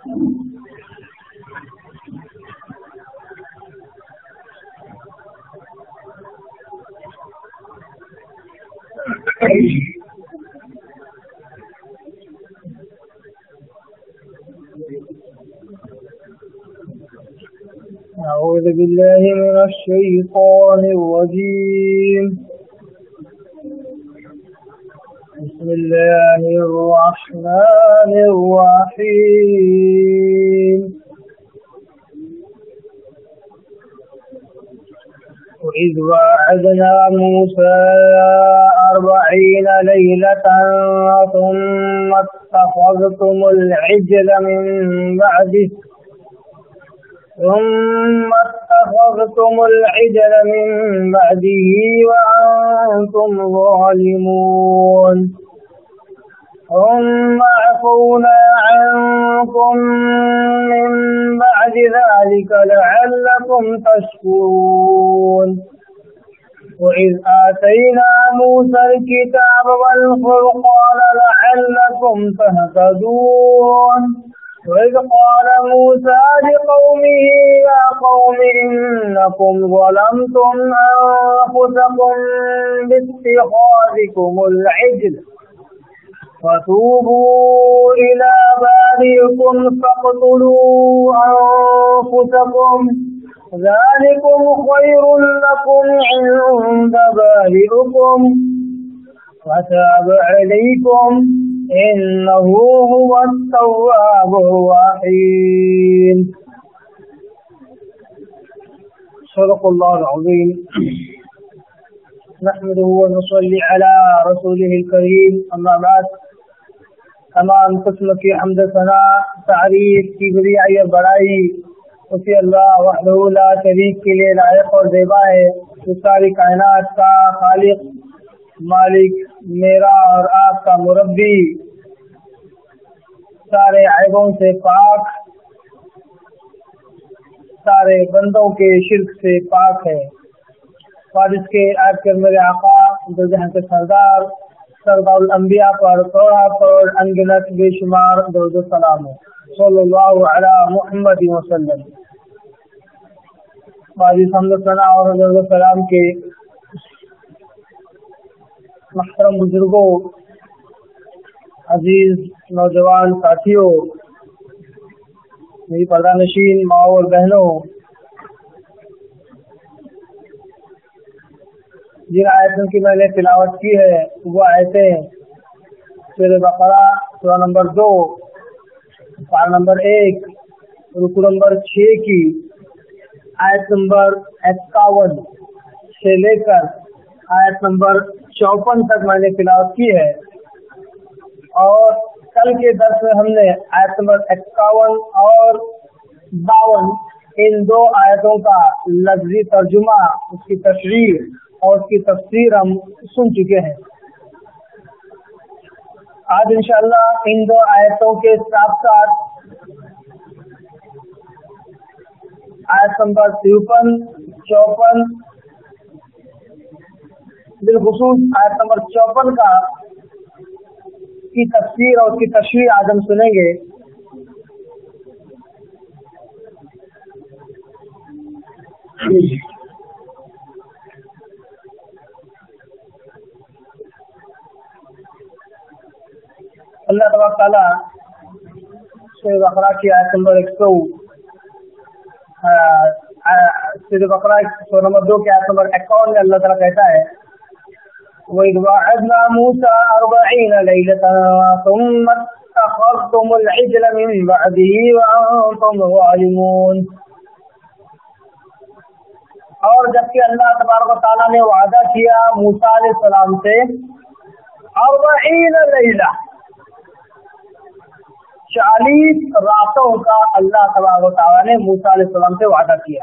أعوذ بالله من الشيطان الرجيم. بسم الله الرحمن الرحيم. وإذ وعدنا موسى 40 ليلة ثم اتخذتم العجل من بعده وأنتم ظالمون. ثم عفونا عنكم من بعد ذلك لعلكم تشكرون. وإذ آتينا موسى الكتاب والفرقان لعلكم تهتدون. وإذ قال موسى لقومه يا قوم إنكم ظلمتم أنفسكم باتخاذكم العجل فتوبوا إلى بارئكم فاقتلوا أنفسكم ذلكم خير لكم عند بارئكم فتاب عليكم إنه هو التواب الرحيم. صدق الله العظيم. نحمده ونصلي على رسوله الكريم. أما بعد، تمام قسم کی حمد ثنا تعریف کی بڑائی بڑائی اسی اللہ وحدہ لا شریک کے لیے لائق اور زیبا ہے، جو ساری کائنات کا خالق، مالک، میرا اور آپ کا مربی، سارے عیبوں سے پاک، سارے بندوں کے شرک سے پاک ہے، اور اس کے آپ کے میرے آقا دو جہاں کے سردار سردار الانبیاء پر انگنت بے شمار درود و سلام ہے صلی اللہ علی محمد وسلم. بعد حمد و ثنا اور درود و سلام کے محترم بزرگوں، عزیز نوجوان ساتھیوں، میری پردہ نشین ماں اور بہنوں، جن آیتوں کی میں نے تلاوت کی ہے وہ آیتیں سورہ بقرہ سورہ نمبر 2 پارہ نمبر 1 رکوع نمبر 6 کی آیت نمبر 51 سے لے کر آیت نمبر 54 تک میں نے تلاوت کی ہے، اور کل کے درس میں ہم نے آیت نمبر 51 اور 52 ان دو آیتوں کا لفظی ترجمہ، اس کی تشریح اور اس کی تفسیر ہم سن چکے ہیں. آج انشاءاللہ ان دو آیتوں کے ساتھ ساتھ آیت نمبر 53 54 بالخصوص آیت نمبر 54 کا کی تفسیر اور اس کی تشریح آج ہم سنیں گے. اللہ تبارک تعالیٰ سورہ بقرہ کی آیت نمبر 100 سورہ بقرہ سورہ نمبر 2 کی آیت نمبر 51 میں اللہ تعالیٰ کہتا ہے وَإِذْ وَعَدْنَا مُوسَىٰ 40 لَيْلَةً ثُمَّ اتَّخَذْتُمُ الْعِجْلَ مِن بَعْدِهِ وَأَنتُمْ ظَالِمُونَ. اور جبکہ اللہ تبارک و تعالیٰ نے وعدہ کیا موسیٰ علیہ السلام سے 40 لیلہ 40 راتوں کا اللہ تبارک و تعالیٰ نے موسیٰ علیہ السلام سے وعدہ کیا.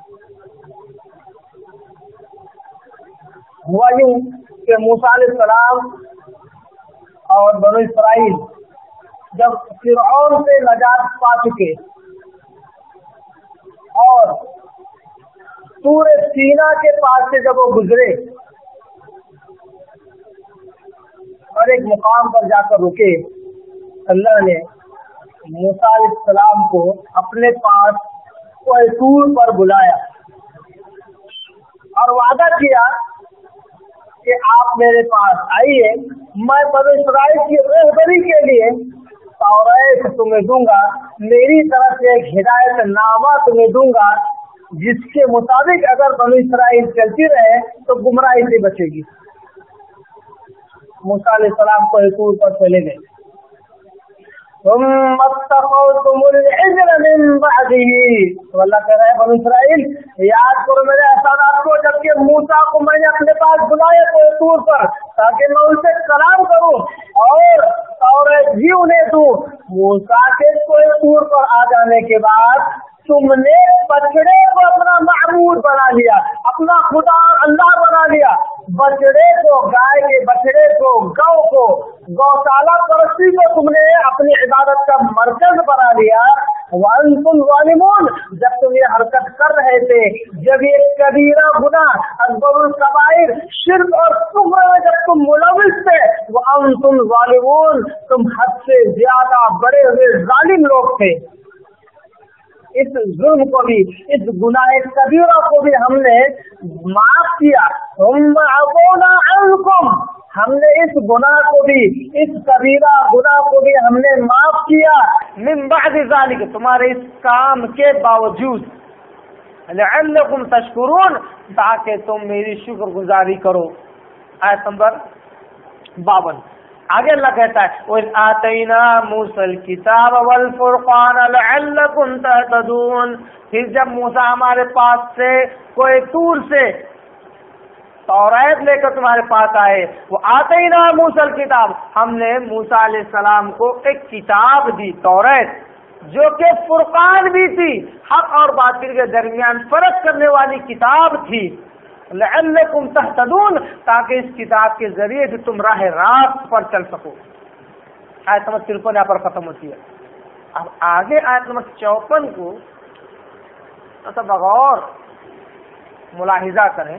ہوا یوں کہ موسیٰ علیہ السلام اور بنو اسرائیل جب فرعون سے نجات پا چکے اور طور سینا کے پاس سے جب وہ گزرے اور ایک مقام پر جا کر رکے، اللہ نے موسیٰ علیہ السلام کو اپنے پاس کوہ طور پر بلایا اور وعدہ کیا کہ آپ میرے پاس آئیے، میں بنی اسرائیل کی رہبری کے لیے توریت تمہیں دوں گا، میری طرف سے ایک ہدایت نامہ تمہیں دوں گا جس کے مطابق اگر بنی اسرائیل چلتی رہے تو گمراہی سے بچے گی۔ موسیٰ علیہ السلام کو طور پر چلے گئے۔ ثم اتخذتم العجل من بعده، تو اللہ کہہ رہا ہے بنی اسرائیل یاد کرو میرے احسانات کو، جبکہ موسیٰ کو میں نے اپنے پاس بلایا طور پر تاکہ میں ان سے کلام کروں اور توریت بھی انہیں دوں۔ موسیٰ کے طور پر آ جانے کے بعد تم نے بچڑے کو اپنا معبود بنا لیا، اپنا خدا اللہ بنا لیا، بچڑے کو، گائے کے بچڑے کو، گو کو، گوشالہ پرستی کو تم نے اپنی عبادت کا مرکز بنا لیا۔ وانتم ظالمون، جب تم یہ حرکت کر رہے تھے، جب یہ کبیرہ گناہ اکبر الکبائر شرک اور کفر میں جب تم ملوث تھے، وانتم ظالمون، تم حد سے زیادہ بڑے ہوئے ظالم لوگ تھے۔ اس ظلم کو بھی، اس گناہ کبیرہ کو بھی ہم نے معاف کیا۔ ثم عفونا عنکم، ہم نے اس گناہ کو بھی، اس کبیرہ گناہ کو بھی ہم نے معاف کیا۔ من بعد ذلک، تمہارے اس کام کے باوجود، لعلکم تشکرون، تاکہ تم میری شکر گزاری کرو۔ آیت نمبر 52 آگے اللہ کہتا ہے وَإِذْ آتَيْنَا مُوسَى الْكِتَابَ وَالْفُرْقَانَ لَعَلَّكُمْ تَهْتَدُونَ، پھر جب موسیٰ ہمارے پاس سے کوہ طور سے توریت لے کر تمہارے پاس آئے، وہ آتَيْنَا مُوسَى الْكِتَابَ، ہم نے موسیٰ علیہ السلام کو ایک کتاب دی، توریت، جو کہ فرقان بھی تھی، حق اور باطل کے درمیان فرق کرنے والی کتاب تھی۔ لعلکم تہتدون، تاکہ اس کتاب کے ذریعے سے تم راہ راست پر چل سکو۔ آیت نمبر 53 یہاں پر ختم ہوتی ہے۔ اب آگے آیت نمبر 54 کو بغور ملاحظہ کریں۔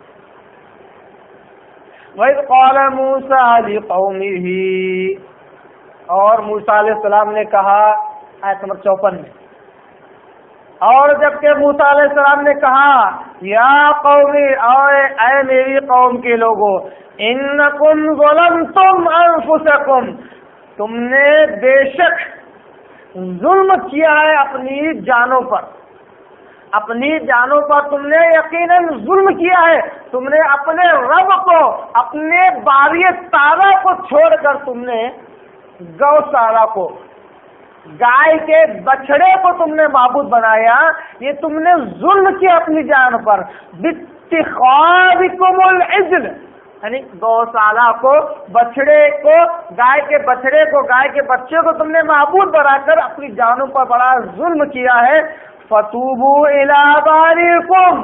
وَإِذْ قَالَ مُوسَىٰ لِقَوْمِهِ، اور موسیٰ علیہ السلام نے کہا، آیت نمبر 54 میں، اور جبکہ موسیٰ علیہ السلام نے کہا یا قومی، اے میری قوم کے لوگوں، انکم ظلمتم انفسکم، تم نے بے شک ظلم کیا ہے اپنی جانوں پر، اپنی جانوں پر تم نے یقیناً ظلم کیا ہے، تم نے اپنے رب کو، اپنے باری تعالیٰ کو چھوڑ کر تم نے گوشالہ کو، گائے کے بچڑے کو تم نے معبود بنایا، یہ تم نے ظلم کیا اپنی جان پر۔ باتخاذکم العجل، یعنی گوشالہ کو، بچڑے کو، گائے کے بچڑے کو، گائے کے بچے کو تم نے معبود بنا کر اپنی جانوں پر بڑا ظلم کیا ہے۔ فتوبوا الی بارئکم،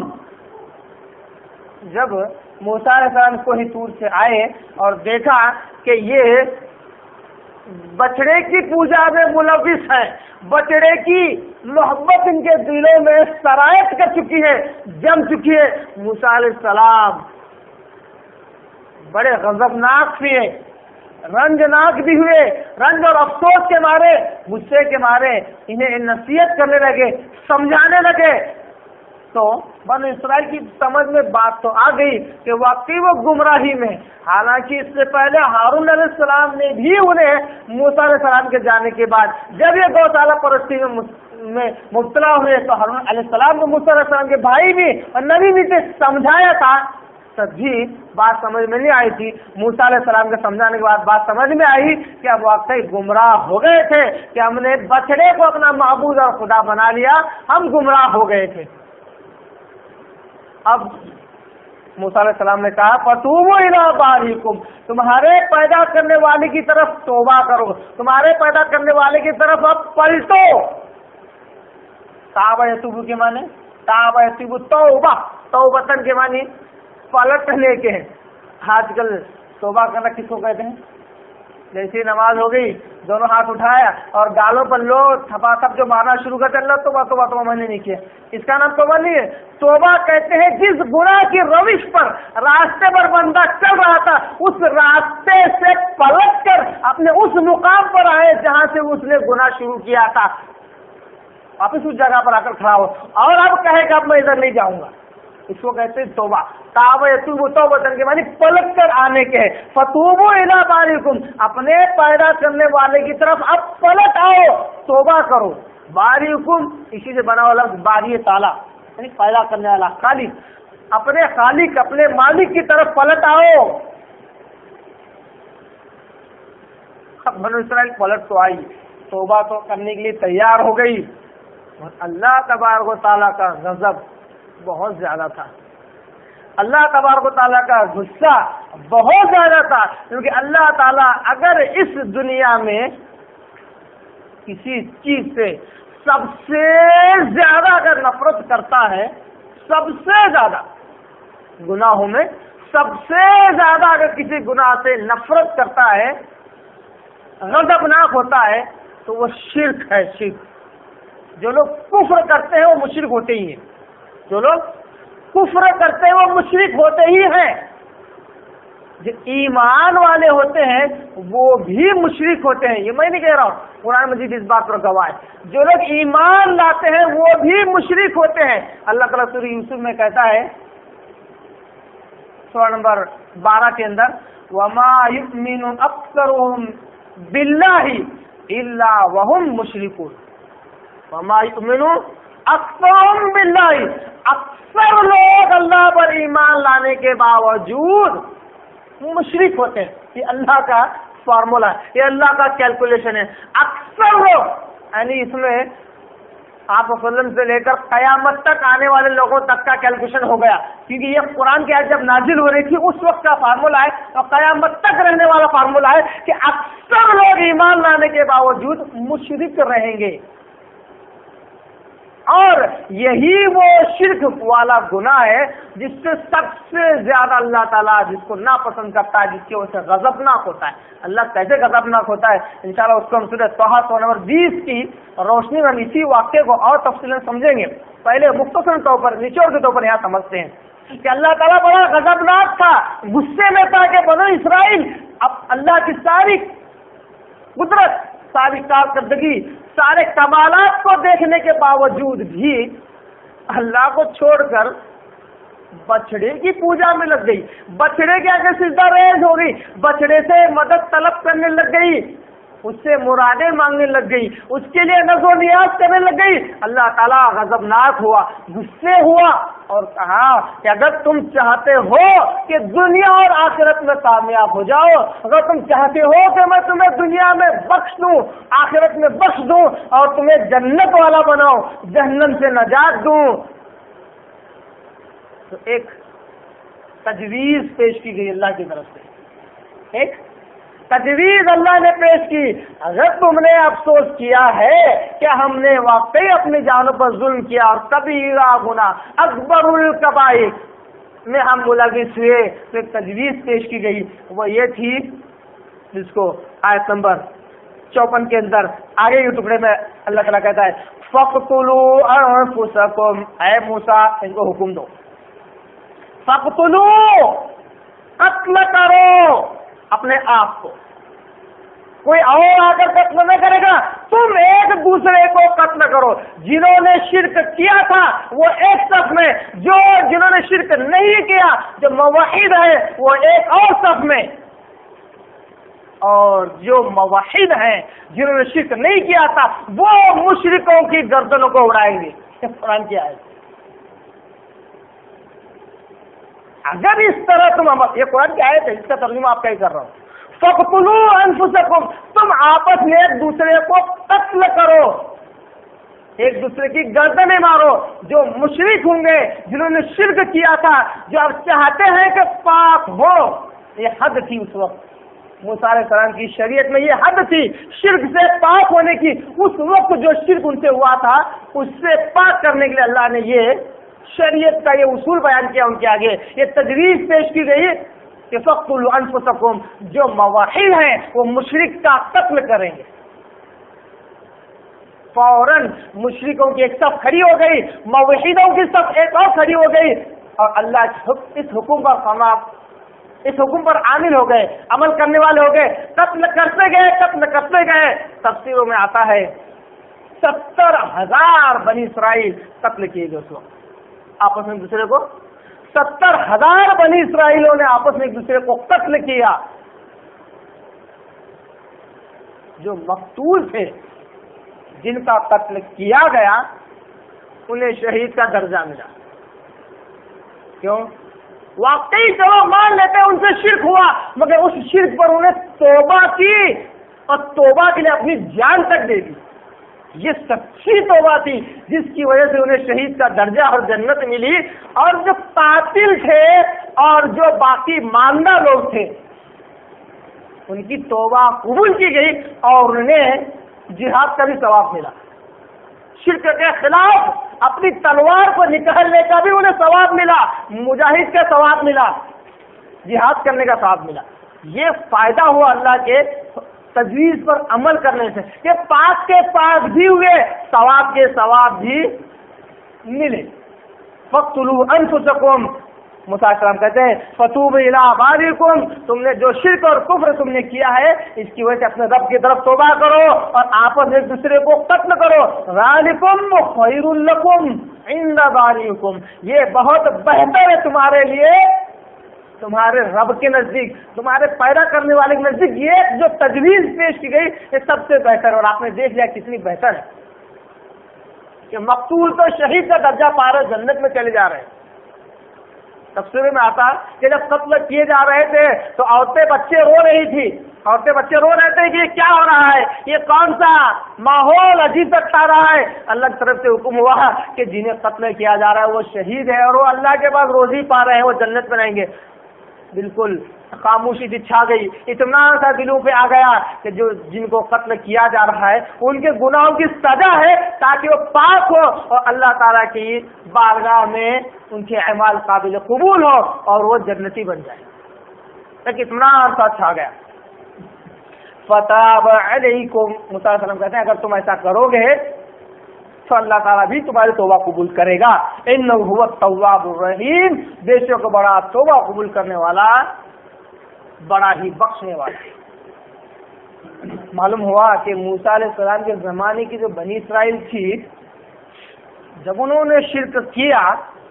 جب موسیٰ علیہ السلام کوہ طور سے آئے اور دیکھا کہ یہ بچڑے کی پوجا میں ملوث ہے، بچڑے کی محبت ان کے دلوں میں سرایت کر چکی ہے، جم چکی ہے، موسیٰ علیہ السلام بڑے غضبناک ہوئے، رنجناک بھی ہوئے، رنج اور افسوس کے مارے، غصے کے مارے انہیں نصیحت کرنے لگے، سمجھانے لگے۔ تو بنی اسرائیل کی سمجھ میں بات تو آ گئی کہ واقعی وہ گمراہی میں، حالانکہ اس سے پہلے ہارون علیہ السلام نے بھی انہیں موسیٰ علیہ السلام کے جانے کے بعد جب یہ گوشالہ پرستی میں مبتلا ہوئے تو ہارون علیہ السلام کو موسیٰ علیہ السلام کے بھائی بھی اور نبی بھی سے سمجھایا تھا، تب بھی بات سمجھ میں نہیں آئی تھی۔ موسیٰ علیہ السلام کے سمجھانے کے بعد بات سمجھ میں آئی کہ اب واقعی گمراہ ہو گئے تھے، کہ ہم نے بچڑے کو اپنا معبود اور خدا بنا لیا، ہم گمراہ ہو گئے تھے۔ اب موسیٰ علیہ السلام نے کہا فتوبوا الی بارئکم، تمہارے پیدا کرنے والے کی طرف توبہ کرو، تمہارے پیدا کرنے والے کی طرف اب پلٹو۔ تاب یتوب کے معنی، تاب یتوب توبہ، توبتن کے معنی پلٹنے کے ہیں۔ آج کل توبہ کرنا کس کو کہتے ہیں؟ جیسی نماز ہو گئی دونوں ہاتھ اٹھایا اور گالوں پر لو تھپا تھپ جو مارنا شروع کرتے اللہ توبہ توبہ توبہ میں نے نہیں کیا. اس کا نام توبہ نہیں ہے. توبہ کہتے ہیں جس گناہ کی روش پر راستے پر بندہ چل رہا تھا اس راستے سے پلٹ کر اپنے اس مقام پر آئے جہاں سے اس نے گناہ شروع کیا تھا, واپس اس جگہ پر آ کر کھڑا ہو اور اب کہے کہ اب میں ادھر نہیں جاؤں گا. اس کو کہتے ہیں توبہ. تاب یتوب توبۃ کے معنی پلٹ کر آنے کے. فتوبوا الی بارئکم, اپنے پیدا کرنے والے کی طرف اب پلٹ آؤ, توبہ کرو. بارئکم اسی سے بنا ہوا لفظ باری تعالیٰ یعنی پیدا کرنے والا خالق. اپنے خالق اپنے مالک کی طرف پلٹ آؤ. اب بنو اسرائیل پلٹ تو آئی, توبہ تو کرنے کے لیے تیار ہو گئی, اور اللہ تبارک و تعالیٰ کا غضب بہت زیادہ تھا. اللہ تبارک و تعالیٰ کا غصہ بہت زیادہ تھا, کیونکہ اللہ تعالیٰ اگر اس دنیا میں کسی چیز سے سب سے زیادہ اگر نفرت کرتا ہے, سب سے زیادہ گناہوں میں سب سے زیادہ اگر کسی گناہ سے نفرت کرتا ہے, غضبناک ہوتا ہے, تو وہ شرک ہے. شرک. جو لوگ کفر کرتے ہیں وہ مشرک ہوتے ہی ہیں. جو لوگ کفر کرتے ہیں وہ مشرک ہوتے ہی ہیں. جو ایمان والے ہوتے ہیں وہ بھی مشرک ہوتے ہیں. یہ میں نہیں کہہ رہا ہوں, قرآن مجید اس بات پر گواہ ہے. جو لوگ ایمان لاتے ہیں وہ بھی مشرک ہوتے ہیں. اللہ تعالیٰ سورہ یوسف میں کہتا ہے سورہ نمبر 12 کے اندر, وَمَا يُؤْمِنُ أَكْثَرُهُمْ بِاللَّهِ إِلَّا وَهُمْ مُشْرِكُونَ. وَمَا يُؤْمِنُ أَكْثَرُهُمْ بِاللَّهِ, اکثر لوگ اللہ پر ایمان لانے کے باوجود مشرک ہوتے ہیں. یہ اللہ کا فارمولا ہے, یہ اللہ کا کیلکولیشن ہے. اکثر لوگ یعنی اس میں آپ وسلم سے لے کر قیامت تک آنے والے لوگوں تک کا کیلکولیشن ہو گیا, کیونکہ یہ قرآن کی آیت جب نازل ہو رہی تھی اس وقت کا فارمولا ہے اور قیامت تک رہنے والا فارمولا ہے کہ اکثر لوگ ایمان لانے کے باوجود مشرک رہیں گے. اور یہی وہ شرک والا گناہ ہے جس سے سب سے زیادہ اللہ تعالیٰ جس کو ناپسند کرتا ہے, جس کی وجہ سے غضبناک ہوتا ہے. اللہ کیسے غضبناک ہوتا ہے انشاءاللہ اس کو ہم سورہ طٰہٰ نمبر 20 کی روشنی میں اسی واقعے کو اور تفصیل سمجھیں گے. پہلے مختصر طور پر نچوڑ کے طور پر یہاں سمجھتے ہیں کہ اللہ تعالیٰ بڑا غضبناک تھا, غصے میں تھا کہ بنو اسرائیل اب اللہ کی ساری قدرت, ساری کارکردگی, سارے کمالات کو دیکھنے کے باوجود بھی اللہ کو چھوڑ کر بچڑے کی پوجا میں لگ گئی, بچڑے کے آگے سجدہ ریز ہو گئی, بچڑے سے مدد طلب کرنے لگ گئی, اس سے مرادیں مانگنے لگ گئی, اس کے لیے نذر و نیاز کرنے لگ گئی. اللہ تعالیٰ غضبناک ہوا, غصے ہوا اور کہا کہ اگر تم چاہتے ہو کہ دنیا اور آخرت میں کامیاب ہو جاؤ, اگر تم چاہتے ہو کہ میں تمہیں دنیا میں بخش دوں, آخرت میں بخش دوں اور تمہیں جنت والا بناؤ, جہنم سے نجات دوں, تو ایک تجویز پیش کی گئی اللہ کی طرف سے. ایک تجویز اللہ نے پیش کی, اگر تم نے افسوس کیا ہے کہ ہم نے واقعی اپنی جانوں پر ظلم کیا اور کبیرہ گناہ اکبر الکبائر میں ہم ملوث ہوئے, تو ایک تجویز پیش کی گئی. وہ یہ تھی جس کو آیت نمبر 54 کے اندر آگے کے ٹکڑے میں اللہ تعالیٰ کہتا ہے فَاقْتُلُوا أَنفُسَكُمْ, اے موسیٰ ان کو حکم دو, فَاقْتُلُوا, قتل کرو اپنے آپ کو, کوئی اور آ کر قتل نہ کرے گا, تم ایک دوسرے کو قتل کرو. جنہوں نے شرک کیا تھا وہ ایک صف میں, جنہوں نے شرک نہیں کیا جو موحد ہے وہ ایک اور صف میں, اور جو موحد ہیں جنہوں نے شرک نہیں کیا تھا وہ مشرکوں کی گردنوں کو اڑائیں گے. قرآن کی آیت. اگر اس طرح تم, یہ قرآن کی آیت ہے, اس کا ترجمہ آپ کا ہی کر رہا ہوں. فَاقْتُلُوا أَنفُسَكُمْ, تم آپس میں ایک دوسرے کو قتل کرو, ایک دوسرے کی گردنیں مارو. جو مشرک ہوں گے, جنہوں نے شرک کیا تھا, جو اب چاہتے ہیں کہ پاک ہو, یہ حد تھی اس وقت. موسیٰ علیہ السلام کی شریعت میں یہ حد تھی شرک سے پاک ہونے کی. اس وقت جو شرک ان سے ہوا تھا اس سے پاک کرنے کے لیے اللہ نے یہ شریعت کا یہ اصول بیان کیا ان کے آگے, یہ تجویز پیش کی گئی کہ فَقْتُلُوا أَنفُسَكُمْ، جو موحد ہیں وہ مشرک کا قتل کریں گے. فوراً مشرکوں کی ایک صف کھڑی ہو گئی، موحدوں کی صف ایک اور کھڑی ہو گئی، اور اللہ اس حکم پر عامل ہو گئے، عمل کرنے والے ہو گئے، قتل کرتے گئے. تفسیروں میں آتا ہے 70,000 بنی اسرائیل قتل کیے گئے. اس وقت آپس میں ایک دوسرے کو 70,000 بنی اسرائیلوں نے آپس میں ایک دوسرے کو قتل کیا. جو مقتول تھے، جن کا قتل کیا گیا، انہیں شہید کا درجہ ملا. کیوں؟ واقعی چلو مان لیتے ان سے شرک ہوا، مگر اس شرک پر انہیں توبہ کی اور توبہ کے لیے اپنی جان تک دے دی. یہ سچی توبہ تھی جس کی وجہ سے انہیں شہید کا درجہ اور جنت ملی. اور جو قاتل تھے اور جو باقی ماندہ لوگ تھے، ان کی توبہ قبول کی گئی اور انہیں جہاد کا بھی ثواب ملا. شرک کے خلاف اپنی تلوار کو نکالنے کا بھی انہیں ثواب ملا، مجاہد کا ثواب ملا، جہاد کرنے کا ثواب ملا. یہ فائدہ ہوا اللہ کے تجویز پر عمل کرنے سے کہ پاک کے پاک بھی ہوئے، ثواب کے ثواب بھی ملے. فَقْتُلُوا أَنفُسَكُمْ، موسیٰ علیہ السلام کہتے ہیں فَتُوبُوا إِلَىٰ بَارِئِكُمْ، تم نے جو شرک اور کفر تم نے کیا ہے اس کی وجہ سے اپنے رب کی طرف توبہ کرو اور آپس میں ایک دوسرے کو قتل کرو. ذَلِكُمْ خَيْرٌ لَكُمْ عِندَ بَارِئِكُمْ، یہ بہت بہتر ہے تمہارے لیے، تمہارے رب کے نزدیک، تمہارے پیدا کرنے والے کے نزدیک. یہ جو تجویز پیش کی گئی یہ سب سے بہتر ہے. اور آپ نے دیکھ لیا کتنی بہتر ہے کہ مقتول تو شہید کا درجہ پا رہے، جنت میں چلے جا رہے ہیں. تفسیر میں آتا کہ جب قتل کیے جا رہے تھے تو عورتیں بچے رو رہی تھی، کہ یہ کیا ہو رہا ہے، یہ کون سا ماحول عجیب سا رہا ہے. اللہ کی طرف سے حکم ہوا کہ جنہیں قتل کیا جا رہا ہے وہ شہید ہے اور وہ اللہ کے پاس روزی پا رہے ہیں، وہ جنت میں رہیں گے. بالکل خاموشی سی چھا گئی، اطمینان سا دلوں پہ آ گیا کہ جن کو قتل کیا جا رہا ہے ان کے گناہوں کی سزا ہے تاکہ وہ پاک ہو اور اللہ تعالیٰ کی بارگاہ میں ان کے اعمال قابل قبول ہو اور وہ جنتی بن جائے. ایک اطمینان سا چھا گیا. فتاب علیکم، موسیٰ علیہ السلام کہتے ہیں اگر تم ایسا کرو گے تو اللہ تعالیٰ بھی تمہاری توبہ قبول کرے گا. انہ هو التواب الرحیم، بے شک بڑا توبہ قبول کرنے والا، بڑا ہی بخشنے والا. معلوم ہوا کہ موسیٰ علیہ السلام کے زمانے کی جو بنی اسرائیل تھی، جب انہوں نے شرک کیا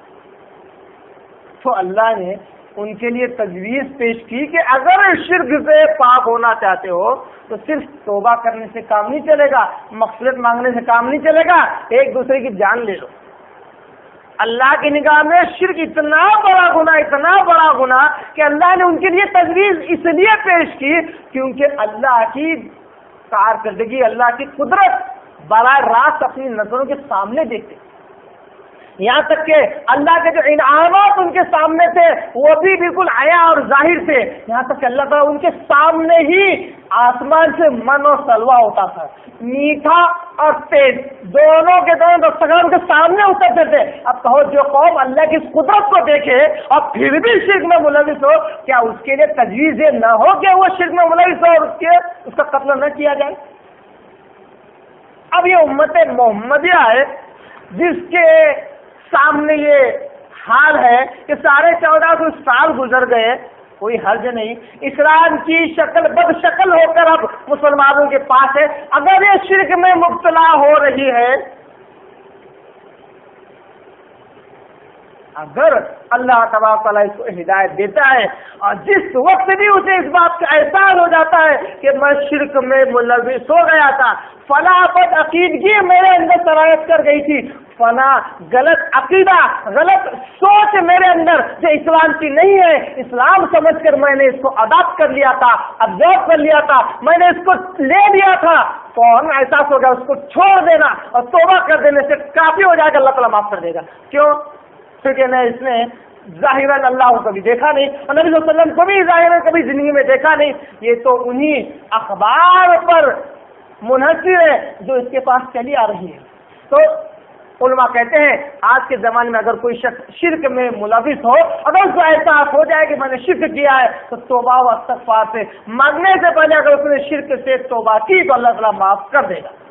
تو اللہ نے ان کے لیے تجویز پیش کی کہ اگر شرک سے پاک ہونا چاہتے ہو تو صرف توبہ کرنے سے کام نہیں چلے گا، مغفرت مانگنے سے کام نہیں چلے گا، ایک دوسرے کی جان لے لو. اللہ کی نگاہ میں شرک اتنا بڑا گناہ کہ اللہ نے ان کے لیے تجویز اس لیے پیش کی کیونکہ اللہ کی کارکردگی، اللہ کی قدرت براہ راست اپنی نظروں کے سامنے دیکھتے. یہاں تک کہ اللہ کے جو انعامات ان کے سامنے تھے وہ بھی بالکل عیا اور ظاہر تھے. یہاں تک کہ اللہ تعالیٰ ان کے سامنے ہی آسمان سے من اور سلوا ہوتا تھا، میٹھا اور تیز دونوں کے دونوں دسترخوان کے سامنے اترتے تھے. اب کہو جو قوم اللہ کی قدرت کو دیکھے اور پھر بھی شرک میں ملوث ہو، کیا اس کے لیے تجویز یہ نہ ہو کہ وہ شرک میں ملوث ہو اور اس کا قتل نہ کیا جائے؟ اب یہ امت محمدیہ ہے جس کے سامنے یہ حال ہے کہ 1450 سال گزر گئے، کوئی حرج نہیں. اسلام کی شکل بد شکل ہو کر اب مسلمانوں کے پاس ہے. اگر یہ شرک میں مبتلا ہو رہی ہے، اگر اللہ تبارک تعالیٰ اس کو ہدایت دیتا ہے اور جس وقت بھی اسے اس بات کا احساس ہو جاتا ہے کہ میں شرک میں ملوث ہو گیا تھا، فلاں بد عقیدگی میرے اندر سرایت کر گئی تھی، فلاں غلط عقیدہ، غلط سوچ میرے اندر جو اسلام کی نہیں ہے، اسلام سمجھ کر میں نے اس کو اڈاپٹ کر لیا تھا، ابزرو کر لیا تھا، میں نے اس کو لے لیا تھا، فوراً احساس ہو گیا اس کو چھوڑ دینا اور توبہ کر دینے سے کافی ہو جائے گا، اللہ تعالیٰ معاف کر دے گا. کیوں؟ کیونکہ اس نے ظاہراً اللہ کو کبھی دیکھا نہیں اور نبی صلی اللہ علیہ وسلم کو بھی ظاہراً کبھی زندگی میں دیکھا نہیں. یہ تو انہی اخبار پر منحصر ہے جو اس کے پاس چلی آ رہی ہے. تو علماء کہتے ہیں آج کے زمانے میں اگر کوئی شخص شرک میں ملوث ہو، اگر اس کو احساس ہو جائے کہ میں نے شرک کیا ہے، تو توبہ و استغفار سے مانگنے سے پہلے اگر اس نے شرک سے توبہ کی تو اللہ تعالیٰ معاف کر دے گا.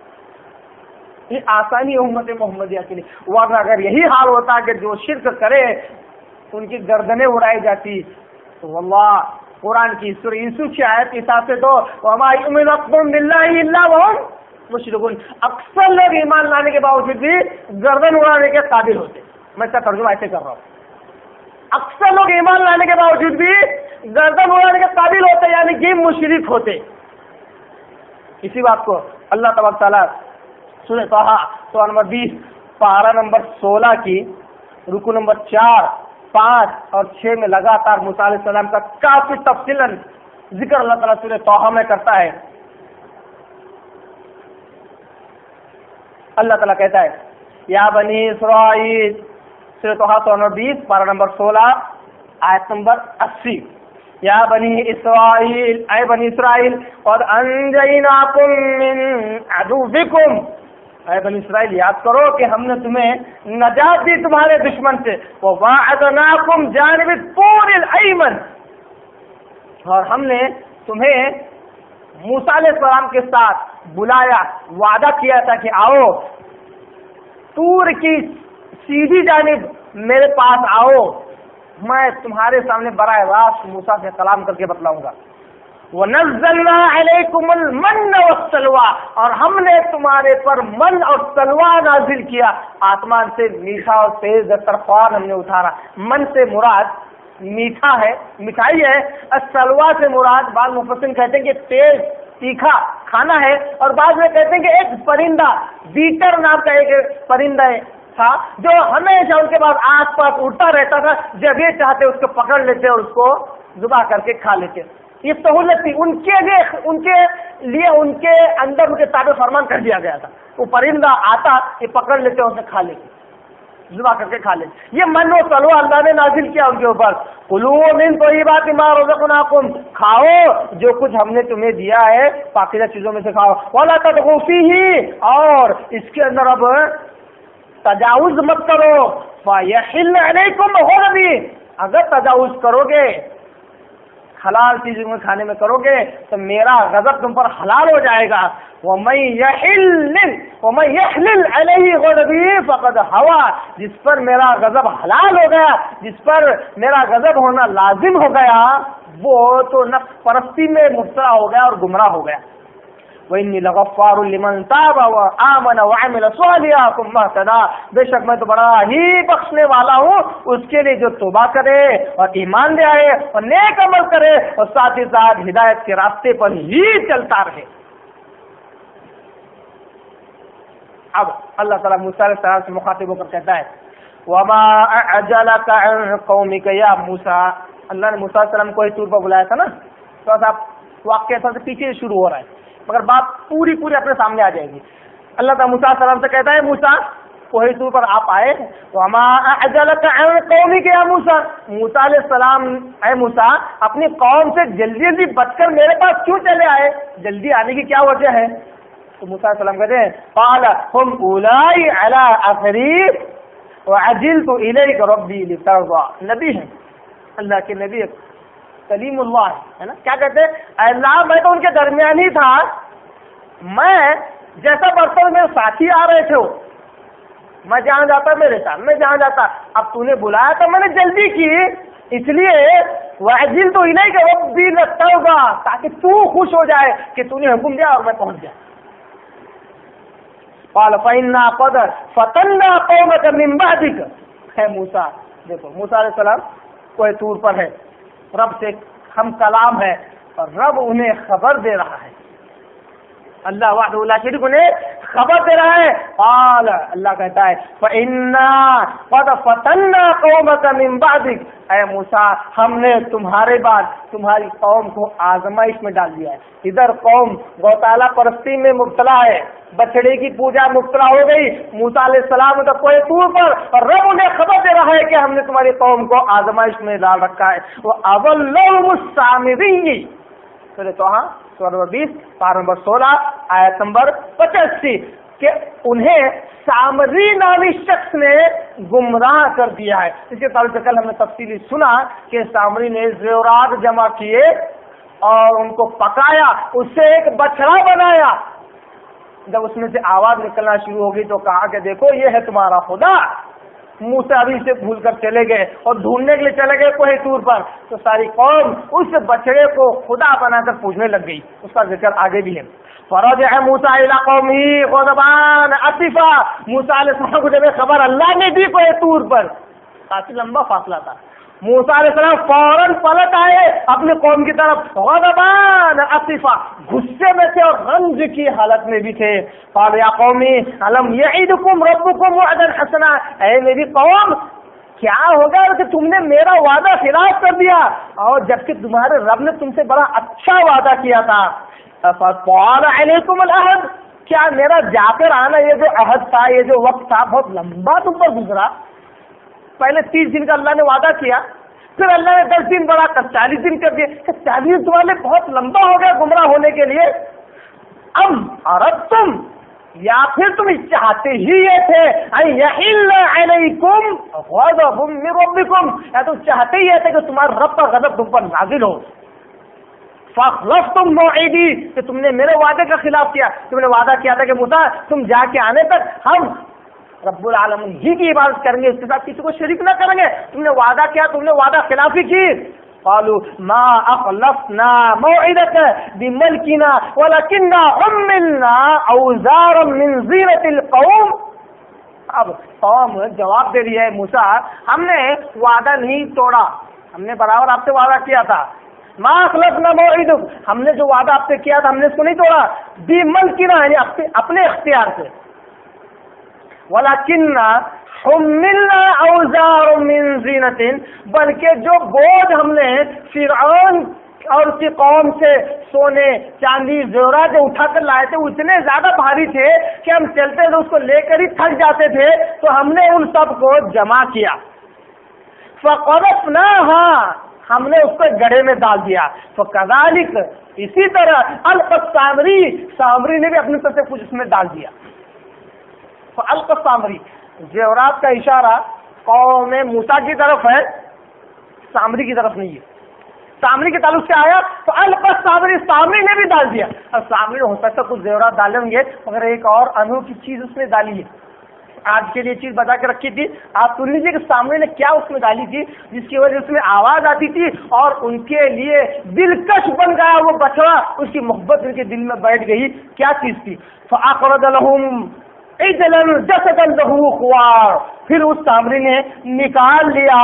یہ آسانی ہے امت محمدیہ کے لیے. ورنہ اگر یہی حال ہوتا کہ جو شرک کرے ان کی گردنیں اڑائی جاتی تو واللہ قرآن کی سورہ یوسف کی آیت کے حساب سے تو وما یؤمن اکثرهم باللہ الا وهم مشرکون، اکثر لوگ ایمان لانے کے باوجود بھی گردن اڑانے کے قابل ہوتے. میں اس کا ترجمہ ایسے کر رہا ہوں، اکثر لوگ ایمان لانے کے باوجود بھی گردن اڑانے کے قابل ہوتے، یعنی کہ مشرک ہوتے. اسی بات کو اللہ تبارک تعالیٰ سورہ طٰہٰ سورہ نمبر 20 پارہ نمبر 16 کی رکو نمبر 4، 5 اور 6 میں لگاتار موسیٰ علیہ السلام کا کافی تفصیلاً ذکر اللہ تعالیٰ سورہ طٰہٰ میں کرتا ہے. اللہ تعالیٰ کہتا ہے یا بنی اسرائیل، سورہ طٰہٰ سورہ نمبر 20 پارہ نمبر 16 آیت نمبر 80، یا بنی اسرائیل، اے بنی اسرائیل قد انجیناکم من عدوکم، اے بنی اسرائیل یاد کرو کہ ہم نے تمہیں نجات دی تمہارے دشمن سے. وواعدناکم جانب الطور الایمن، اور ہم نے تمہیں موسیٰ علیہ السلام کے ساتھ بلایا، وعدہ کیا تھا کہ آؤ طور کی سیدھی جانب میرے پاس آؤ، میں تمہارے سامنے براہ راست موسیٰ سے کلام کر کے بتلاؤں گا. وَنَزَّلْنَا عَلَيْكُمُ الْمَنَّ وَالسَّلْوَىٰ، اور ہم نے تمہارے پر من اور سلوہ نازل کیا، آسمان سے میٹھا اور تیز دسترخوان ہم نے اتارا. من سے مراد میٹھا ہے، مٹھائی ہے. السلوہ سے مراد بعض مفسرین کہتے ہیں کہ تیز تیکھا کھانا ہے، اور بعض میں کہتے ہیں کہ ایک پرندہ بیٹر نام کا ایک پرندہ تھا جو ہمیشہ ان کے پاس آس پاس اڑتا رہتا تھا، جب یہ چاہتے اس کو پکڑ لیتے اور اس کو ذبح کر کے کھا لیتے. یہ سہولت تھی ان کے لیے ان کے اندر ان کے تابع فرمان کر دیا گیا تھا. وہ پرندہ آتا یہ پکڑ لیتے اور اسے کھا لیتے، ذبح کر کے کھا لیتے. یہ من و سلوہ اللہ نے نازل کیا ان کے اوپر. کلوا من طیبات ما رزقناکم، کھاؤ جو کچھ ہم نے تمہیں دیا ہے پاکیزہ چیزوں میں سے کھاؤ. ولا تطغوا فیہ، اور اس کے اندر اب تجاوز مت کرو. فیحل علیکم غضبی، اگر تجاوز کرو گے حلال چیزوں میں کھانے میں کرو گے تو میرا غضب تم پر حلال ہو جائے گا. وَمَن يَحْلِلْ عَلَيْهِ غَضَبِي فَقَدْ هَوَىٰ، جس پر میرا غضب حلال ہو گیا، جس پر میرا غضب ہونا لازم ہو گیا، وہ تو نفس پرستی میں مبتلا ہو گیا اور گمراہ ہو گیا. وَإِنِّي لَغَفَّارٌ لِمَن تَابَ وَآمَنَ وَعَمِلَ صَالِحًا ثُمَّ اهْتَدَىٰ، بے شک میں تو بڑا ہی بخشنے والا ہوں اس کے لیے جو توبہ کرے اور ایمان لے آئے اور نیک عمل کرے اور ساتھ ہی ساتھ ہدایت کے راستے پر ہی چلتا رہے. اب اللہ تعالیٰ موسیٰ علیہ السلام سے مخاطب ہو کر کہتا ہے وَمَا أَعْجَلَكَ عَنْ قَوْمِكَ يَا موسیٰ. اللہ نے موسیٰ علیہ السلام کو ہی طور پر بلایا تھا نا، تو واقعہ سے پیچھے شروع ہو رہا ہے مگر بات پوری اپنے سامنے آ جائے گی. اللہ تعالیٰ موسیٰ علیہ السلام سے کہتا ہے موسیٰ کوئی طور پر آپ آئے. وَمَا أَعْجَلَكَ عَنْ قَوْمِكَ يَا موسیٰ، موسیٰ علیہ السلام اے موسیٰ اپنی قوم سے جلدی بچ کر میرے پاس کیوں چلے آئے، جلدی آنے کی کیا وجہ ہے؟ تو موسیٰ علیہ السلام کہتے ہیں قَالَ هُمْ أُولَٰئِ عَلَىٰ أَثَرِي وَعَجِلْتُ إِلَيْكَ رَبِّي لِتَرْضَىٰ. نبی ہیں، اللہ کے نبی کلیم اللہ ہے نا. کیا کہتے ہیں اے اللہ میں تو ان کے درمیان ہی تھا، میں جیسا برتن میرے ساتھی آ رہے تھے میں جہاں جاتا میرے ساتھ میں جہاں جاتا، اب تو نے بلایا تو میں نے جلدی کی، اس لیے وَعَجِلْتُ إِلَيْكَ رَبِّي لِتَرْضَىٰ، تاکہ تو خوش ہو جائے کہ تو نے حکم دیا اور میں پہنچ گیا. قال فإنا قد فتنا قومك من بعدك. ہے موسیٰ، دیکھو موسیٰ علیہ السلام کوئی طور پر ہے، رب سے ہم کلام ہے اور رب انہیں خبر دے رہا ہے. اللہ وحدہ لا شریک انہیں خبر دے رہا ہے. قال اللہ کہتا ہے فإنا قد فتنا قومك من بعدك. اے موسیٰ ہم نے تمہارے بعد تمہاری قوم کو آزمائش میں ڈال دیا ہے. ادھر قوم گوتالا پرستی میں مبتلا ہے، بچڑے کی پوجا مبتلا ہو گئی. موسیٰ علیہ السلام تو کوئی طور پر اور رب انہیں خبر دے رہا ہے کہ ہم نے تمہاری قوم کو آزمائش میں ڈال رکھا ہے. وہ اولهم السامرین، سورہ طٰہٰ سورہ نمبر 20 پارہ نمبر 16 آیت نمبر 85. کہ انہیں سامری نامی شخص نے گمراہ کر دیا ہے. اس کے تعلق سے کل ہم نے تفصیلی سنا کہ سامری نے زیورات جمع کیے اور ان کو پکایا, اس سے ایک بچڑا بنایا. جب اس میں سے آواز نکلنا شروع ہوگی تو کہا کہ دیکھو یہ ہے تمہارا خدا. موسیٰ ابھی سے بھول کر چلے گئے اور ڈھونڈنے کے لیے چلے گئے کوہ طور پر, تو ساری قوم اس بچڑے کو خدا بنا کر پوجنے لگ گئی. اس کا ذکر آگے بھی ہے. فرجع موسیٰ الی قومہ غضبان اسفا, موسیٰ علیہ السلام کو جب خبر اللہ نے دی کوہ طور پر, کافی لمبا فاصلہ تھا, موسیٰ علیہ السلام فوراً پلٹ آئے اپنے قوم کی طرف, غضبان اسفا, غصے میں تھے اور رنج کی حالت میں بھی تھے. قال یا قوم الم یعدکم ربکم وعدا حسنا, اے میری قوم کیا ہوگا کہ تم نے میرا وعدہ خلاف کر دیا اور جبکہ تمہارے رب نے تم سے بڑا اچھا وعدہ کیا تھا. فطال علیکم العہد, کیا میرا جا کر آنا یہ جو عہد تھا, یہ جو وقت تھا, بہت لمبا تم پر گزرا. پہلے 30 دن کا اللہ نے وعدہ کیا, پھر اللہ نے 10 دن بڑھا کر 40 دن کر دیے. 40 دن تمہارے بہت لمبا ہو گیا گمراہ ہونے کے لیے. ام اردتم, یا پھر تم چاہتے ہی یہ تھے ان یحل علیکم غضب من ربکم, یا تم چاہتے ہی یہ تھے کہ تمہارا رب کا غضب تم پر نازل ہو. فاخلفتم موعدی, کہ تم نے میرے وعدے کا خلاف کیا. تم نے وعدہ کیا تھا کہ موسیٰ تم جا کے آنے تک ہم رب العالمین ہی کی عبادت کریں گے, اس کے ساتھ کسی کو شریک نہ کریں گے. تم نے وعدہ کیا, تم نے وعدہ خلافی کی. قالوا ما اخلفنا موعدك بملكنا ولكننا حملنا اوزارا من زینة القوم. اب قوم جواب دے رہی ہے موسیٰ ہم نے وعدہ نہیں توڑا, ہم نے برابر آپ سے وعدہ کیا تھا. ما اخلفنا موعدك, ہم نے جو وعدہ آپ سے کیا تھا ہم نے اس کو نہیں توڑا. بملكنا یعنی اپنے اختیار سے. وَلَكِنَّا حُمِّلْنَا أَوْزَارٌ مِّن زِينَةٍ, بلکہ جو بوجھ ہم نے فرعون اور اس کی قوم سے سونے چاندی زیورات جو اٹھا کر لائے تھے وہ اتنے زیادہ بھاری تھے کہ ہم چلتے تھے اس کو لے کر ہی تھک جاتے تھے, تو ہم نے ان سب کو جمع کیا. فَقَذَفْنَاهَا, ہم نے اس کو گڑھے میں ڈال دیا. فَكَذَلِكَ, اسی طرح القى السامری, سامری نے بھی اپنی طرف سے کچھ اس میں ڈال دیا. القى السامری, زیورات کا اشارہ قوم موسیٰ کی طرف ہے, سامری کی طرف نہیں ہے. سامری کے تعلق سے آیا تو القى السامری, سامری نے بھی ڈال دیا. اب سامری ہو سکتا کچھ زیورات ڈالے ہوں گے مگر ایک اور انوکھی چیز اس نے ڈالی ہے. آج کے لیے چیز بتا کے رکھی تھی, آپ سن لیجیے کہ سامنے نے کیا اس میں ڈالی تھی جس کی وجہ سے اس میں آواز آتی تھی اور ان کے لیے دلکش بن گیا وہ بچڑا, اس کی محبت ان کے دل میں بیٹھ گئی. کیا چیز تھی؟ فأخرج لهم عجلا جسدا له خوار, پھر اس سامری نے نکال لیا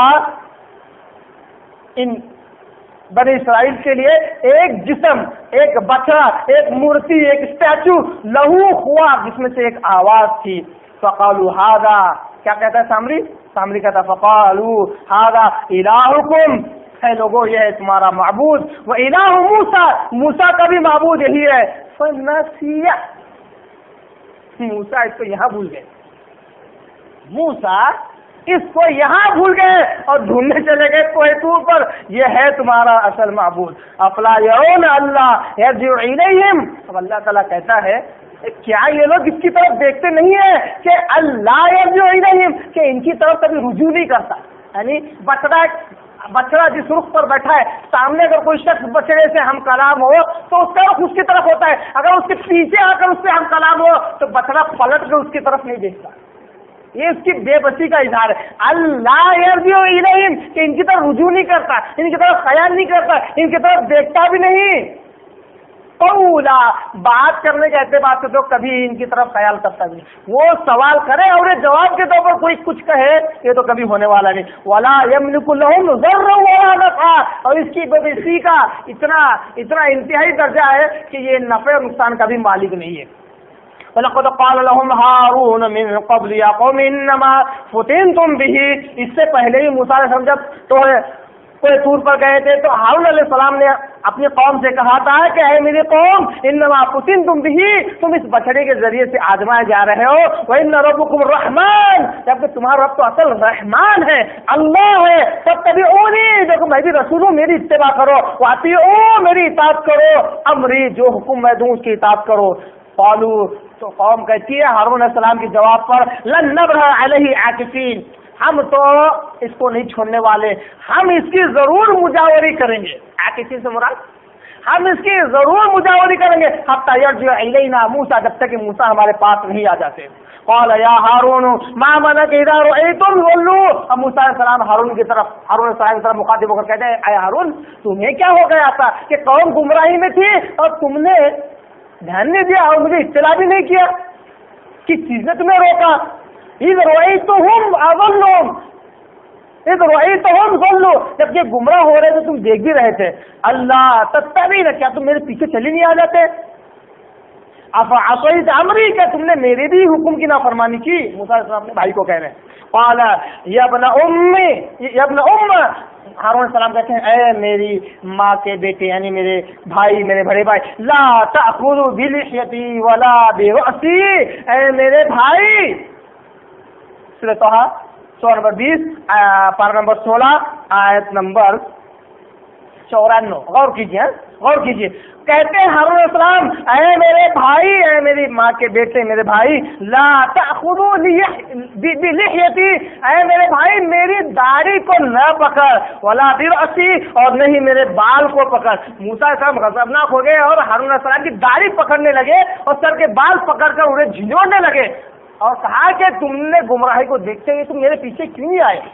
ان بنی اسرائیل کے لیے ایک جسم, ایک بچڑا, ایک مورتی, ایک اسٹیچو, لہو خوار, جس میں سے ایک آواز تھی. فقالوا هذا, کیا کہتا ہے سامری؟ سامری کہتا فقالوا هذا الہکم, ہے لوگوں یہ ہے تمہارا معبود. وَإِلَٰهُ موسیٰ, موسیٰ کا بھی معبود یہی ہے. فَنَسِيَ, موسیٰ اس کو یہاں بھول گئے. موسیٰ اس کو یہاں بھول گئے اور ڈھونڈنے چلے گئے کوہ طور پر, یہ ہے تمہارا اصل معبود. افلا یرون اللہ یرجع الیہم, اب اللہ تعالیٰ کہتا ہے کیا یہ لوگ اس کی طرف دیکھتے نہیں ہیں کہ اللہ یرجع الیہم, کہ ان کی طرف کبھی رجوع نہیں کرتا. یعنی بچڑا جس رخ پر بیٹھا ہے, سامنے اگر کوئی شخص بچڑے سے ہم کلام ہو تو اس کا رخ اس کی طرف ہوتا ہے, اگر اس کے پیچھے آ کر اس سے ہم کلام ہو تو بچڑا پلٹ کر اس کی طرف نہیں دیکھتا. یہ اس کی بے بسی کا اظہار ہے. اللہ یرجع الیہم, کہ ان کی طرف رجوع نہیں کرتا, ان کی طرف خیال نہیں کرتا, ان کی طرف دیکھتا بھی نہیں. قولا, بات کرنے کے اعتبار سے تو کبھی ان کی طرف خیال کرتا بھی نہیں. وہ سوال کرے اور یہ جواب کے طور پر کوئی کچھ کہے, یہ تو کبھی ہونے والا نہیں. ولا یملک لهم ضرا ولا نفع, اور اس کی بے بسی کا اتنا انتہائی درجہ ہے کہ یہ نفع اور نقصان کا بھی مالک نہیں ہے. وَلَقَدْ قَالَ لَهُمْ هَارُونَ مِنْ قَبْلِ يَا قَوْمِ إِنَّمَا فُتِنْتُمْ بِهِ, اس سے پہلے ہی موسیٰ علیہ السلام جب تو کوئی طور پر گئے تھے تو ہارون علیہ السلام نے اپنی قوم سے کہا تھا کہ اے میری قوم, انما فتنتم به, تم اس بچڑے کے ذریعے سے آزمائے جا رہے ہو. وَإِنَّ رَبُّكُمْ الرَّحْمَنُ, جبکہ تمہارا رب تو اصل رحمان ہے, اللہ ہے. فَاتَّبِعُونِي, دیکھو میں بھی رسول ہوں, میری اتباع کرو. وَأَطِیعُوا, میری اطاعت کرو. امری, جو حکم میں دوں اس کی اطاعت کرو. قالوا تو قوم کہتی ہے ہارون علیہ السلام کے جواب پر لن نبرح علیہ عاکفین، ہم تو اس کو نہیں چھوڑنے والے، ہم اس کی ضرور مجاوری کریں گے۔ عاکفین سے مراد ہم اس کی ضرور مجاوری کریں گے حتی یرجع الینا موسیٰ، جب تک کہ موسیٰ ہمارے پاس نہیں آ جاتے۔ قال یا ہارون ما منعک اذا رأیتم ضلوا، اب موسیٰ علیہ السلام ہارون علیہ السلام کی طرف مخاطب ہو کر کہتے ہیں اے ہارون تمہیں کیا ہو گیا تھا کہ قوم گمراہی میں تھی اور تم نے دھیان نہیں دیا اور مجھے اطلاع بھی نہیں کیا؟ کس چیز نے تمہیں روکا؟ اذ رأیتہم اضلوا، اذ رأیتہم ضلوا، جب یہ گمراہ ہو رہے تھے تم دیکھ بھی رہے تھے، اللہ تتبعون، کیا تم میرے پیچھے چلی نہیں آ جاتے؟ افعصیت امری، کہ تم نے میرے بھی حکم کی نافرمانی کی؟ موسیٰ علیہ السلام اپنے بھائی کو کہہ رہے ہیں۔ قال یا ابن امی، یا ابن ام، ہارون علیہ السلام کہتے ہیں اے میری ماں کے بیٹے یعنی میرے بھائی، میرے بڑے بھائی، لا تأخذوا بلحیتی ولا برأسی، اے میرے بھائی، سورہ طہ سورہ نمبر 20 پارہ نمبر 16 آیت نمبر 94، غور کیجیے، غور کیجیے۔ کہتے ہیں ہارون علیہ السلام اے میرے بھائی، اے میری ماں کے بیٹے، میرے بھائی، لا تأخذوا بلحیتی، اے میرے بھائی میری داڑھی کو نہ پکڑ، ولا برأسی، اور نہیں میرے بال کو پکڑ۔ موسیٰ علیہ السلام غضبناک ہو گئے اور ہارون علیہ السلام کی داڑھی پکڑنے لگے اور سر کے بال پکڑ کر انہیں جھنجھوڑنے لگے اور کہا کہ تم نے گمراہی کو دیکھتے ہوئے تم میرے پیچھے کیوں نہیں آئے؟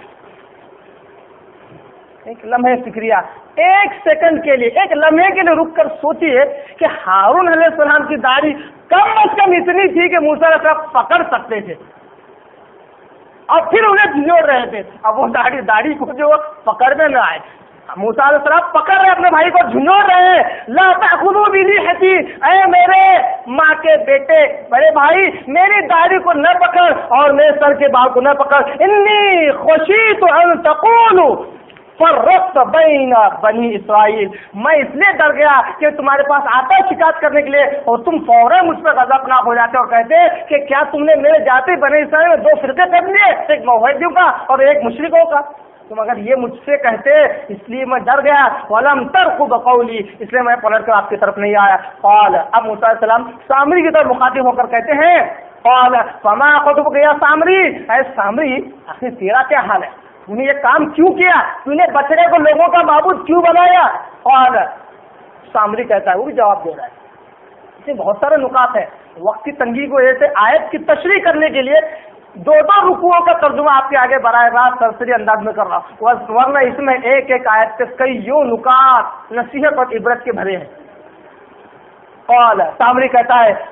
ایک لمحے فکریہ، ایک سیکنڈ کے لیے، ایک لمحے کے لیے رک کر سوچیے کہ ہارون علیہ السلام کی داڑھی کم از کم اتنی تھی کہ موسیٰ علیہ السلام پکڑ سکتے تھے اور پھر انہیں جھنجھوڑ رہے تھے، اب وہ داڑھی کو جو پکڑ میں نہ آئے۔ موسیٰ علیہ السلام پکڑ رہے اپنے بھائی کو، جھنجھوڑ رہے ہیں، لا تأخذوا بلحیتی، اے میرے ماں کے بیٹے، بڑے بھائی، میری داڑھی کو نہ پکڑ اور میرے سر کے بال کو نہ پکڑ، انی خشیت ان تقولوا فرقت بین بنی اسرائیل، میں اس لیے ڈر گیا کہ تمہارے پاس آتا ہے شکایت کرنے کے لیے اور تم فوراً مجھ پہ غضبناک ہو جاتے اور کہتے کہ کیا تم نے میرے جاتے بنی اسرائیل میں دو فرقے کر دیے، ایک موحدیوں کا اور ایک مشرکوں کا؟ تم اگر یہ مجھ سے کہتے اس لیے میں ڈر گیا، وَلَمْ تَرْقُبْ قَوْلِي، اس لیے میں پلٹ کر آپ کی طرف نہیں آیا۔ قال، اب موسیٰ علیہ السلام سامری کی طرف مخاطب ہو کر کہتے ہیں قال فما خطبك یا سامری، اے سامری آخر تیرا کیا حال ہے؟ تم نے یہ کام کیوں کیا؟ تم نے بچڑے کو لوگوں کا معبود کیوں بنایا؟ اور سامری کہتا ہے، وہ بھی جواب دے رہا ہے، اس میں بہت سارے نکات ہیں، وقت کی تنگی کو وجہ سے آیت کی تشریح کرنے کے لیے دو رکوعوں کا ترجمہ آپ کے آگے براہ راست سرسری انداز میں کر رہا ہوں، ورنہ اس میں ایک ایک آیت کے کئی یوں نکات نصیحت اور عبرت کے بھرے ہیں۔ قال، سامری کہتا ہے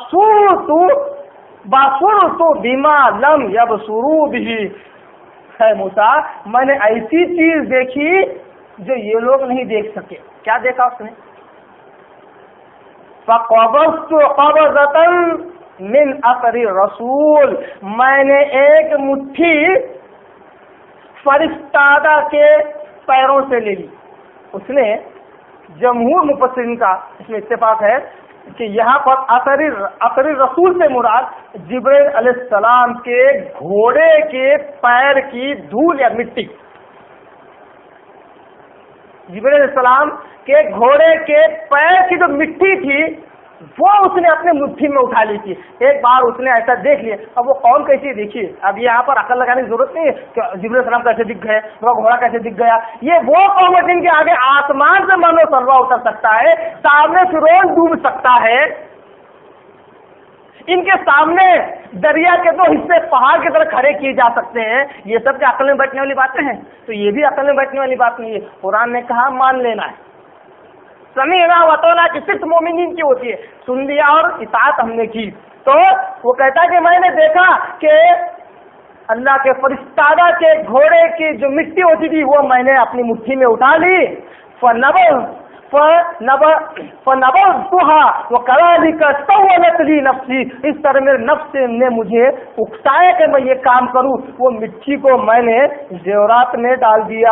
بصرت بما لم یبصروا به، ہے موسیٰ میں نے ایسی چیز دیکھی جو یہ لوگ نہیں دیکھ سکے۔ کیا دیکھا اس نے؟ فقبضت قبضۃ من اثر الرسول، میں نے ایک مٹھی فرشتادہ کے پیروں سے لے لی۔ اس نے جمہور مفسرین کا اس میں اتفاق ہے کہ یہاں پر اثر رسول سے مراد جبرائیل علیہ السلام کے گھوڑے کے پیر کی دھول یا مٹی، جبرائیل علیہ السلام کے گھوڑے کے پیر کی جو مٹی تھی وہ اس نے اپنے مٹھی میں اٹھا لی تھی۔ ایک بار اس نے ایسا دیکھ لیا، اب وہ قوم کیسی دیکھیے، اب یہاں پر عقل لگانے کی ضرورت نہیں ہے کہ جبرائیل علیہ السلام کیسے دکھ گئے، وہ گھوڑا کیسے دکھ گیا، یہ وہ قوم ہے جن کے آگے آسمان سے منو سلوا اتر سکتا ہے، سامنے فرعون ڈوب سکتا ہے، ان کے سامنے دریا کے دو حصے پہاڑ کی طرح کھڑے کیے جا سکتے ہیں، یہ سب کیا عقل میں بیٹھنے والی باتیں ہیں؟ تو یہ بھی عقل میں بیٹھنے والی بات نہیں ہے۔ قرآن نے کہا مان لینا ہے، سمیعنا وطاعنا کی صرف مومنین کی ہوتی ہے، سن لیا اور اطاعت ہم نے کی۔ تو وہ کہتا ہے کہ میں نے دیکھا کہ اللہ کے فرشتادہ کے گھوڑے کی جو مٹی ہوتی تھی وہ میں نے اپنی مٹھی میں اٹھا لی، فنبذتها وكذلك سولت لي نفسي، اس طرح میرے نفس نے مجھے اکسایا کہ میں یہ کام کروں، وہ مٹی کو میں نے زیورات میں ڈال دیا،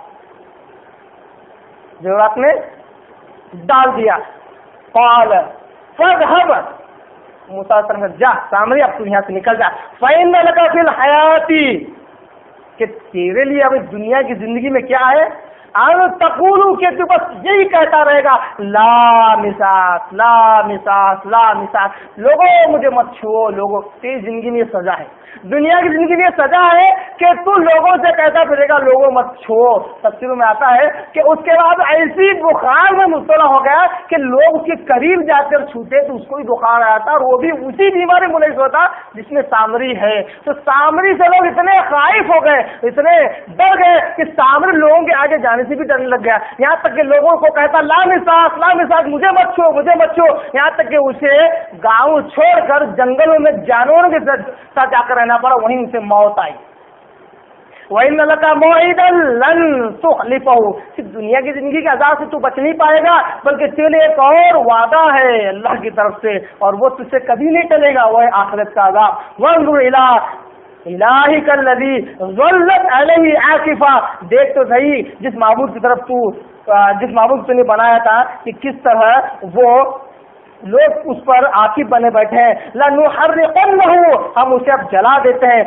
زیورات میں ڈال دیا۔ قال فاذهب، موسیٰ علیہ السلام جا سامری اب تو یہاں سے نکل جا، فإن لك في الحیات، کہ تیرے لیے اب دنیا کی زندگی میں کیا ہے، तक़ूलू के तू बस यही कहता रहेगा ला मिसास ला मिसास ला मिसास। लोगों मुझे मत छुओ, लोगों तेरी जिंदगी में सजा है, दुनिया की जिंदगी में सजा है कि तू लोगों से कहता फिरेगा लोगों मत छुओ। तफसीर में आता है कि उसके बाद ऐसी बुखार में मुब्तला हो गया कि लोग उसके करीब जाकर छूते तो उसको भी बुखार आया था, और वो भी उसी बीमारी मुलविस होता जिसमें सामरी है। तो सामरी से लोग इतने खाइफ हो गए, इतने डर गए कि सामरी लोगों के आगे जाने से भी डरने लग गया। यहाँ तक कि लोगों को कहता ला मिसास मुझे मत छुओ मुझे मत छुओ। यहाँ तक कि उसे गाँव छोड़कर जंगलों में जानवरों के साथ जाकर रहना पड़ा, वहीं उसे मौत आई। वही लका मोइदन लन तुखलिफहु, सिर्फ दुनिया की जिंदगी के अजाब से तू बच नहीं पाएगा, बल्कि तेरे एक और वादा है अल्लाह की तरफ से, और वो तुझसे कभी नहीं टलेगा, वो है आखिरत का अजाब। वंजुर इला इलाही कल्लज़ी ज़ल्लत अलैहि आकिफा, देख तो सही जिस माबूद की तरफ जिस माबूद तूने बनाया था कि किस तरह वो लोग उस पर आकिफ बने बैठे हैं। लनुहर्रिक़न्नहु, हम उसे अब जला देते हैं।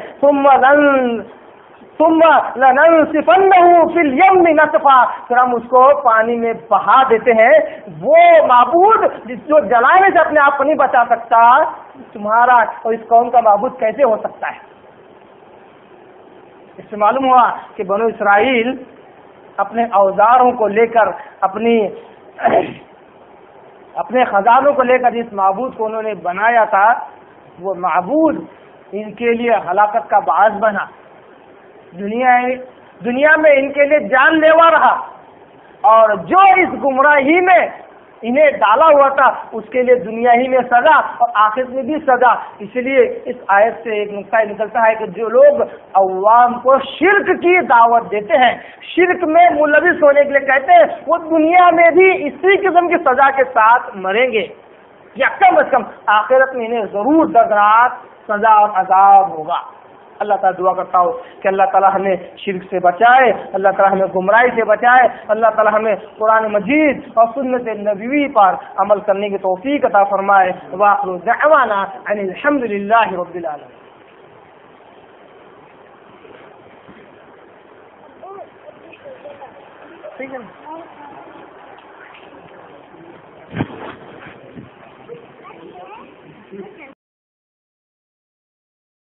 सुम्मा लननसिफ़न्नहु फिल यम्मि नसफ़ा, फिर हम उसको पानी में बहा देते हैं। वो माबूद जो जलाने से अपने आप को नहीं बचा सकता, तुम्हारा और इस कौम का माबूद कैसे हो सकता है। इससे मालूम हुआ कि बनो इसराइल अपने औजारों को लेकर, अपने खजानों को लेकर जिस माबूद को उन्होंने बनाया था, वो माबूद इनके लिए हलाकत का बाज़ बना, दुनिया में इनके लिए जानलेवा रहा, और जो इस गुमराही में इन्हें डाला हुआ था उसके लिए दुनिया ही में सजा और आखिरत में भी सजा। इसलिए इस आयत से एक नुक्ता निकलता है कि जो लोग अवाम को शिर्क की दावत देते हैं, शिर्क में मुलविस होने के लिए कहते हैं, वो दुनिया में भी इसी किस्म की सजा के साथ मरेंगे, या कम से कम आखिरत में इन्हें जरूर दर्दनाक सजा और अजाब होगा। अल्लाह ताला दुआ करता हूँ कि अल्लाह ताला हमें शिर्क से बचाए, अल्लाह ताला हमें गुमराही से बचाए, अल्लाह ताला हमें कुरान मजीद और सुन्नत नबवी पर अमल करने की तौफीक अता फरमाए। व आखिरु दअवाना अनिल हम्दुलिल्लाहि रब्बिल आलमीन। ठीक है।